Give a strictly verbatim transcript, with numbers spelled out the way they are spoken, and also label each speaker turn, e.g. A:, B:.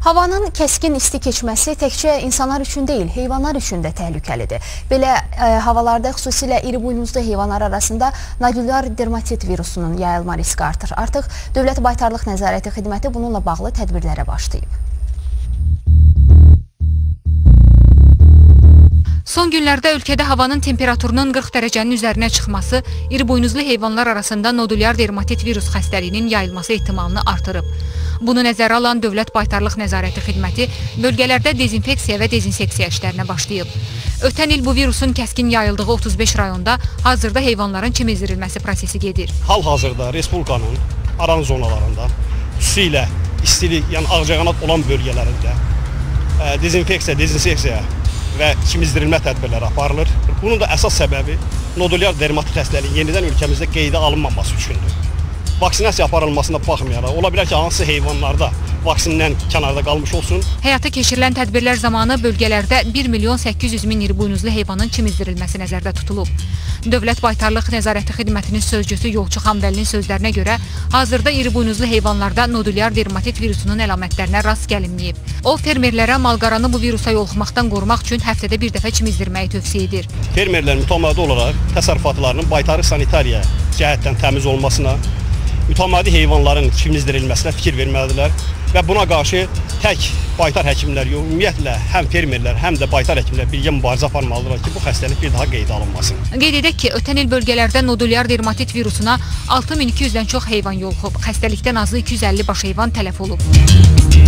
A: Havanın kəskin isti keçməsi təkcə insanlar üçün deyil, heyvanlar üçün də təhlükəlidir. Belə e, havalarda xüsusilə iri buynuzlu heyvanlar arasında nodulyar dermatit virusunun yayılma riski artır. Artıq Dövlət Baytarlıq Nəzarəti Xidməti bununla bağlı tədbirlərə başlayıb.
B: Son günlərdə ölkədə havanın temperaturunun qırx dərəcənin üzərinə çıxması iri buynuzlu heyvanlar arasında nodulyar dermatit virus xəstəliyinin yayılması ehtimalını artırıb. Bunu nəzərə alan Dövlət Baytarlıq Nəzarəti Xidməti bölgələrdə dezinfeksiya və dezinseksiya işlərinə başlayıb. Ötən il bu virusun kəskin yayıldığı otuz beş rayonda hazırda heyvanların çimizdirilməsi prosesi gedir.
C: Hal-hazırda Respublikanın aran zonalarında, xüsusilə istilik, yəni ağcaqanad olan bölgələrində dezinfeksiya, dezinseksiya və çimizdirilmə tədbirləri aparılır. Bunun da əsas səbəbi nodulyar dermatit xəstəliyin yenidən ölkəmizdə qeydə alınmaması üçündür. Vaksinasiya aparılmasına baxmayaraq, ola bilər ki, hansı heyvanlarda vaksindən kənarda qalmış olsun.
B: Həyata keçirilən tədbirlər zamanı bölgələrdə bir milyon səkkiz yüz min iri buynuzlu heyvanın çimizdirilməsi nəzərdə tutulub. Dövlət Baytarlıq Nəzarəti Xidmətinin sözcüsü Yolçu Xanbəlinin sözlərinə görə, hazırda iri buynuzlu heyvanlarda nodulyar dermatit virusunun əlamətlərinə rast gəlinməyib. O, fermerlərə malqaranı bu virusa yoluxmaqdan qorumaq üçün həftədə bir dəfə çimizdirməyi tövsiyə edir.
C: Fermerlər mütəmadi olaraq təsərrüfatlarının baytarı sanitariya cəhətdən təmiz olmasına, mütəmadi heyvanların çimizdirilməsinə fikir verməlidirlər və buna qarşı tək baytar həkimlər yox, ümumiyyətlə həm fermerlər, həm də baytar həkimlər birgə mübarizə aparmalıdırlar ki, bu xəstəlik bir daha qeydə alınmasın.
B: Qeyd edək ki, ötən il bölgələrdə nodulyar dermatit virusuna altı min iki yüzdən çox heyvan yoluxub, xəstəlikdən azı iki yüz əlli baş heyvan tələf olub.